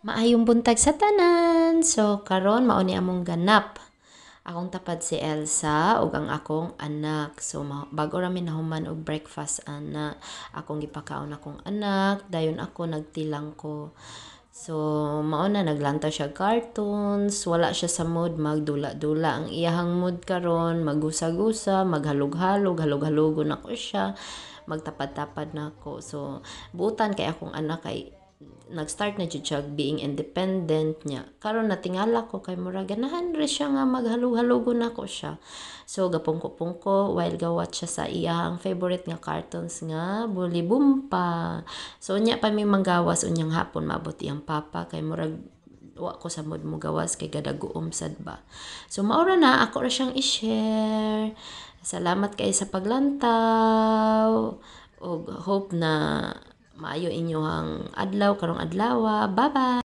Maayong buntag sa tanan. So karon mao ni among ganap. Akong tapad si Elsa ug ang akong anak. So bago ra mi nahuman og breakfast ana, akong gipakaon akong anak, dayon ako nagtilang ko. So mao na naglantaw siya cartoons, wala siya sa mood magdula-dula. Ang iyahang mood karon magusa-gusa, maghalog-halog, halog-halogon ako siya, magtapad-tapad na ako. So butan kay akong anak kay nag-start na jud siya being independent niya. Karon natingala ko kay mura ganahan ra siya nga maghalog-halogon nako siya. So gapungko-pungko while gawat siya sa iyang favorite nga cartoons nga Bully Bumpa. So nya pa mi manggawas unyang hapon maabot iyang papa kay murag wa ko sa mood mo gawas kay gadaguom sad ba. So maura na ako ra siyang i-share. Salamat kay sa paglantaw. Og hope na maayo inyong adlaw karong adlaw. Bye-bye.